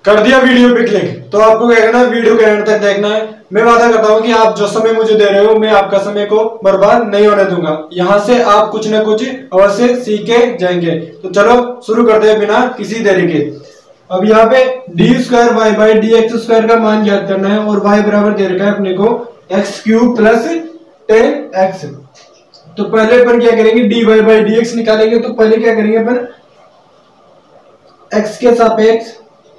कर दिया वीडियो पे क्लिक, तो आपको क्या करना है, वीडियो के एंड तक देखना है। मैं वादा करता हूँ कि आप जो समय मुझे दे रहे हो, मैं आपका समय को बर्बाद नहीं होने दूंगा। यहाँ से आप कुछ न कुछ अवश्य सीख के जाएंगे। तो चलो शुरू करते हैं बिना किसी देरी के। अब यहाँ पे d square y by d x square का मान ज्ञात करना है और वाई बराबर दे रखा है अपने को एक्स क्यूब प्लस 10x। तो पहले अपन क्या करेंगे, d y by d x निकालेंगे। तो पहले क्या करेंगे अपन, x के सापेक्ष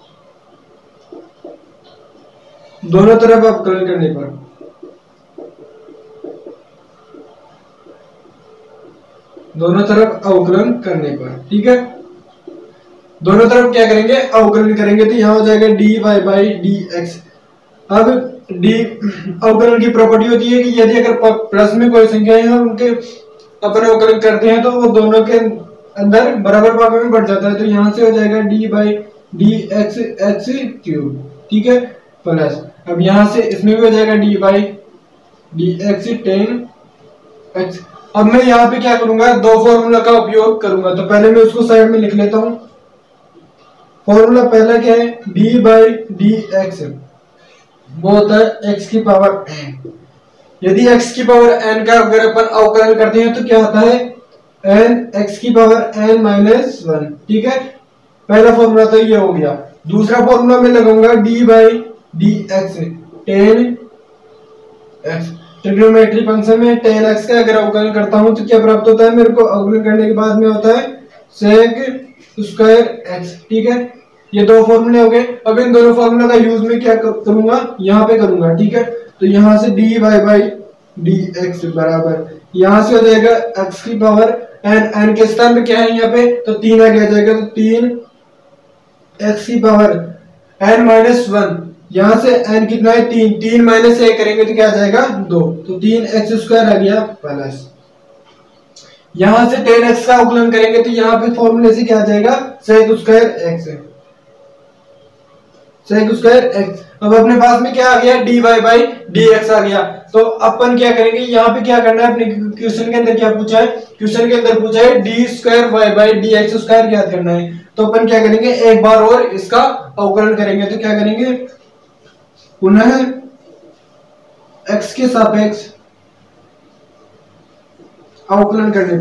दोनों तरफ अवकलन करने पर ठीक है, दोनों तरफ क्या करेंगे, अवकलन करेंगे। तो यहाँ हो जाएगा d y by d x. अब डी अवकलन की प्रॉपर्टी होती है कि यदि अगर प्लस में कोई संख्या है और उनके अपन अवकलन करते हैं तो वो दोनों के अंदर बराबर भाग में बढ़ जाता है। तो यहाँ से हो जाएगा d by d x x cube, ठीक है, प्लस अब यहाँ से इसमें भी हो जाएगा d by d x 10x। अब मैं यहाँ पे क्या करूंगा, दो फॉर्मूला का उपयोग करूंगा। तो पहले मैं उसको साइड में लिख लेता हूँ। फॉर्मूला पहला क्या है, डी बाई डी एक्स वो होता है x की पावर n। यदि x की पावर n का अगर अपन अवकलन करते हैं तो क्या होता है, n x की पावर n माइनस 1, ठीक है। पहला फॉर्मूला तो ये हो गया। दूसरा फॉर्मूला मैं लगाऊंगा d by d x 10x। Trigonometry function में 10x का अगर अवकलन करता हूं तो क्या प्राप्त होता है मेरे को, अवकलन करने के बाद में होता है sec स्क्वायर x, ठीक है। ये दो फॉर्मूले हो गए। अब इन दोनों फॉर्मूला का यूज में क्या करूंगा, यहाँ पे करूंगा, ठीक है। तो यहाँ से d y by d x बराबर यहाँ से हो जाएगा x की पावर n के स्थान पे क्या है यहाँ पे, तो 3 आ जाएगा। तो 3 x की पावर n माइनस 1, यहाँ से n कितना है 3 माइनस 1 करेंगे तो क्या आ जाएगा 2। तो 3x स्क्वायर आ गया प्लस यहाँ से 10x का अवकलन करेंगे तो यहाँ पे फॉर्मूले से क्या आ जाएगा, sec स्क्वायर x। अब अपने पास में क्या आ गया, d y by d x आ गया। तो अपन क्या करेंगे, यहाँ पे क्या करना है, अपने क्वेश्चन के अंदर क्या पूछा है, क्वेश्चन के अंदर पूछा है d square y by d x square ज्ञात करना है। तो अपन क्या करेंगे, एक बार और इसका अवकलन करेंगे। तो क्या करेंगे, पुनः x के सापेक्ष अवकलन करने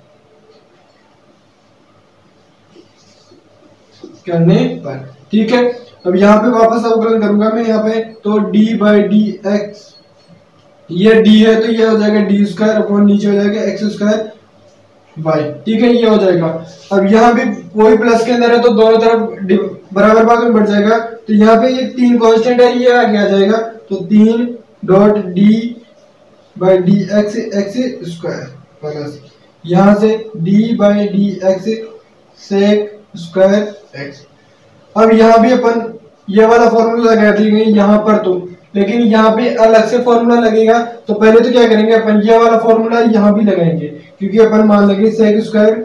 पर ठीक है। अब यहाँ पे वापस अवकलन करूंगा मैं यहाँ पे, तो d बाई डी एक्स, ये d है तो ये हो जाएगा डी स्क्वायर अपॉन नीचे हो जाएगा एक्स स्क्वायर वाई, ठीक है, ये हो जाएगा। अब यहाँ पे कोई प्लस के अंदर है तो दोनों तरफ बराबर भाग में बढ़ जाएगा। तो यहाँ पे ये 3 कांस्टेंट है, ये आगे आ जाएगा। तो 3 dot d by d x x square plus यहाँ से d by d x sec square x. अब यहाँ भी अपन ये वाला फॉर्मूला लगा देंगे यहाँ पर, तो लेकिन यहाँ पे अलग से फॉर्मूला लगेगा। तो पहले तो क्या करेंगे, अपन ये वाला फॉर्मूला यहाँ भी लगाएंगे, क्योंकि अपन मान लेंगे सेक स्क्वायर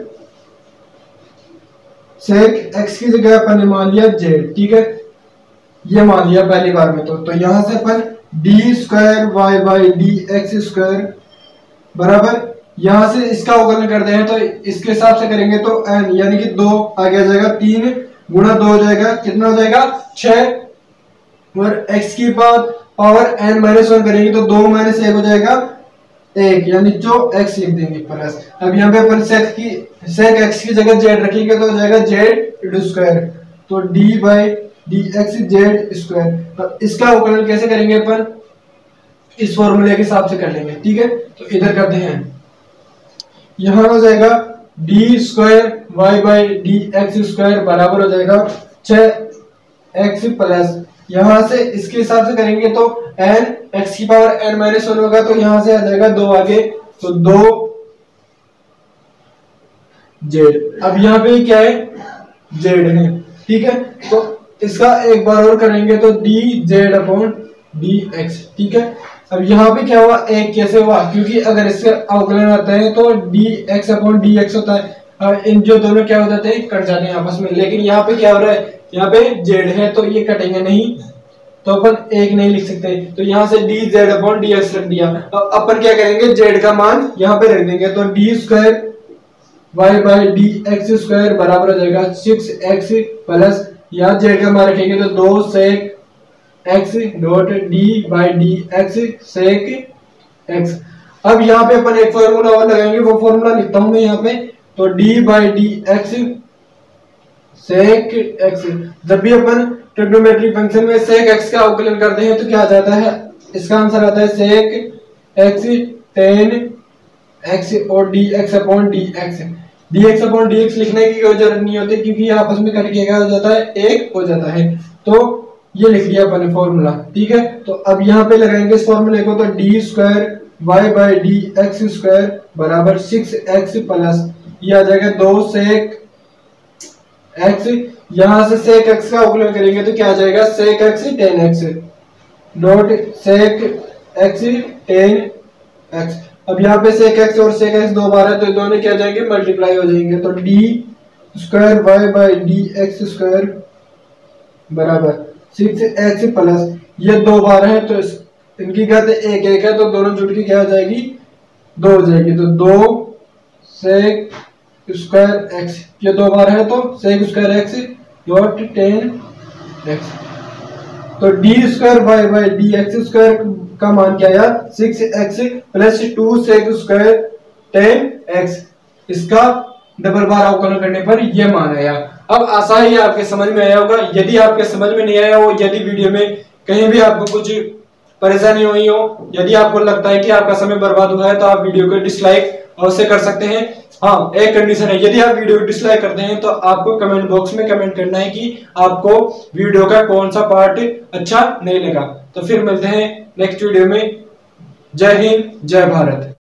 सेक एक्स की जगह अपन ने मान लिया जेड, ठीक है, ये मान लिया पहली बार में। तो यहाँ से अपन d square y by d x square बराबर यहाँ से इसका अवकलन करते हैं तो इसके हिसाब से करेंगे तो n यानी कि 2 आगे आ जाएगा, 3 गुणा 2 हो जाएगा, कितना हो जाएगा 6, और x की पावर n माइनस 1 करेंगे तो 2 माइनस 1 हो जाएगा 1, यानी जो x लिख देंगे प्लस। अब यहाँ पे अपन सेक x की जगह z रखेंगे तो हो जाएगा z स्क्वायर, तो d by d x z square. इसका अवकलन कैसे करेंगे अपन, इस फॉर्मूले के हिसाब से कर लेंगे, ठीक है। तो इधर करते हैं, यहाँ हो जाएगा d square y by d x square बराबर हो जाएगा 6x प्लस यहाँ से इसके हिसाब से करेंगे तो n x की पावर n माइनस 1 होगा। तो यहाँ से आ जाएगा 2 आगे, तो 2 z। अब यहाँ पे क्या है, z है, ठीक है। तो इसका एक बार और करेंगे तो d z upon d x, ठीक है। अब यहाँ पे क्या हुआ, एक कैसे हुआ, क्योंकि अगर इससे अवकलन आता है तो d x upon d x होता है, और इन जो दोनों क्या हो जाते हैं, कट जाते हैं आपस में। लेकिन यहाँ पे क्या हो रहा है, यहाँ पे जेड है तो ये कटेंगे नहीं, तो अपन एक नहीं लिख सकते। तो यहाँ से d z upon d x रख दिया। तो अपन क्या करेंगे, जेड का मान यहाँ पे रख देंगे, तो d square y by d x square बराबर हो जाएगा 6x प्लस यहाँ जेड का मान रखेंगे तो 2 sec x dot d by d x sec x. अब यहाँ पे अपन एक फॉर्मूला और लगाएंगे, वो फॉर्मूला लिखता हूं मैं यहाँ पे। तो d by d x sec x, जब भी अपन ट्रिग्नोमेट्रिक फंक्शन में सेक एक्स का अवकलन करते हैं तो क्या आ जाता है, इसका आंसर आता है सेक एक्स टेन एक्स और d x upon d x. D x upon d x लिखने की कोई जरूरत नहीं होती क्योंकि आपस में करके क्या हो जाता है, एक हो जाता है। तो ये लिख लिया अपन ने फॉर्मूला, ठीक है। तो अब यहाँ पे लगाएंगे इस फॉर्मूले को, तो d square y by d x square बराबर 6x प्लस ये आ जाएगा 2 सेक एक्स। यहां से सेक एक्स का अवकलन करेंगे तो क्या आ जाएगा, sec x tan x dot sec x tan x. अब यहाँ पे सेक एक्स और सेक एक्स दो बार है तो दोनों क्या जाएंगे, मल्टीप्लाई हो जाएंगे। तो d square y by d x square बराबर 6x प्लस ये दो बार है तो इनकी क्या एक एक है तो दोनों जुड़ के क्या हो जाएगी, 2 हो जाएगी। तो 2 सेक स्क्वायर एक्स, ये दो बार है तो सेक स्क्वायर एक्स डॉट 10x। तो d square y by d x square का मान क्या आया, 6x plus 2 sec square 10x। इसका डबल बार अवकलन करने पर यह मान आया। अब आशा ही आपके समझ में आया होगा। यदि आपके समझ में नहीं आया हो, यदि वीडियो में कहीं भी आपको कुछ परेशानी हुई हो, यदि आपको लगता है कि आपका समय बर्बाद हुआ है तो आप वीडियो को डिसलाइक अवश्य कर सकते हैं। हाँ, एक कंडीशन है, यदि आप वीडियो को डिसलाइक करते हैं तो आपको कमेंट बॉक्स में कमेंट करना है कि आपको वीडियो का कौन सा पार्ट अच्छा नहीं लगा। तो फिर मिलते हैं नेक्स्ट वीडियो में। जय हिंद, जय भारत।